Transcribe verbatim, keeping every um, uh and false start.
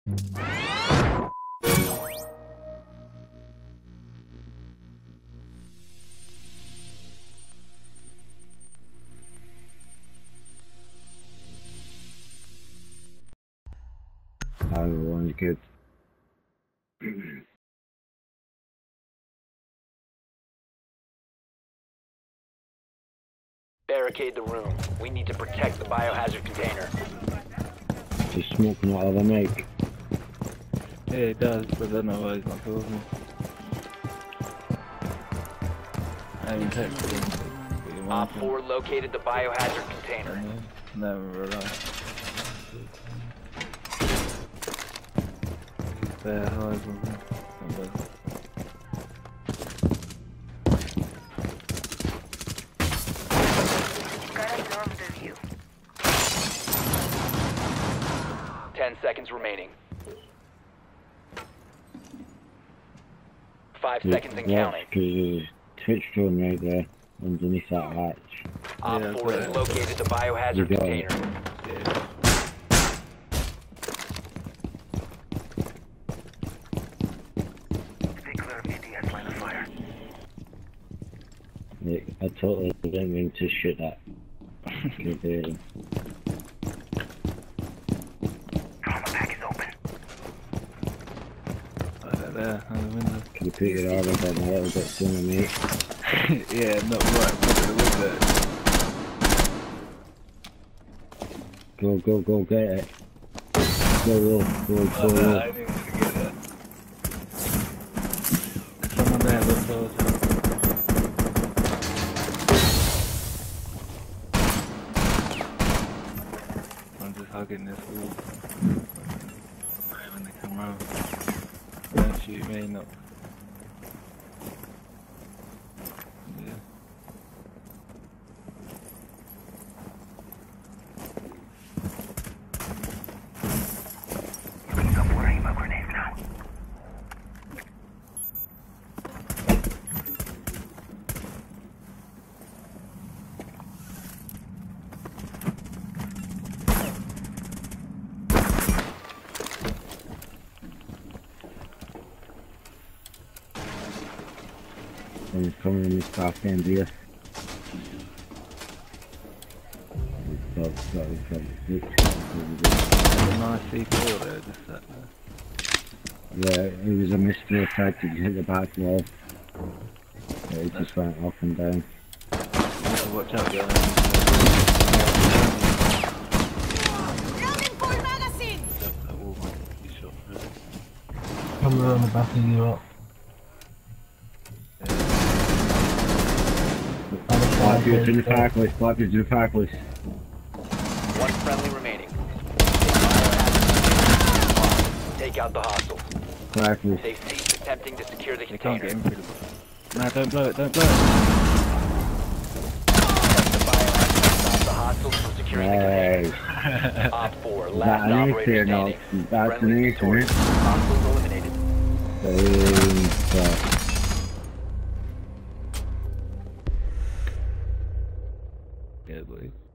Everyone's good. Barricade the room. We need to protect the biohazard container. Just smoking out of the mic. Yeah, it does, but I don't know why he's not talking. I haven't texted him. Op four located the biohazard container. Never realized. There, hi, Ten seconds remaining. Five Yeah, seconds and counting. Because Twitch drone right there, underneath that hatch. Op Yeah, four has okay. located the biohazard You got container. it. yeah. Like, I totally didn't mean to shoot that. Good there. Right there, on the window. Can you put your arm up on a little bit sooner, mate? Yeah, not right, not the window. Go, go, go, get it. Go, go, go, go, Oh, no, go. I didn't even get that. Someone there, look forward to it. I'm just hugging this wall. When they come round. Don't shoot me, not. Yeah. And he's coming in this back end here. He's got, got, he's got the six. There's a nice C four there, just sat there. Yeah, it was a mystery effect. Did you hit the back wall? Yeah, it just went up and down. So watch out, guys. Loading full magazine! That wall might be shot through. Come around the back of you up. Blackbeard's in the fireplace, Blackbeard's in the fireplace. One friendly remaining. Take out the hostiles. Fireplace. They've ceased attempting to secure the They can't container. get in through the bottom. No, don't blow it, don't blow it. Protect the biohazard and stop the hostiles from securing the Nice. container. Op four, Is last that an ace operator here now? standing. That's an Friendly ace, isn't it? victorious. Hostiles eliminated. Boom, fuck. Yeah, boy.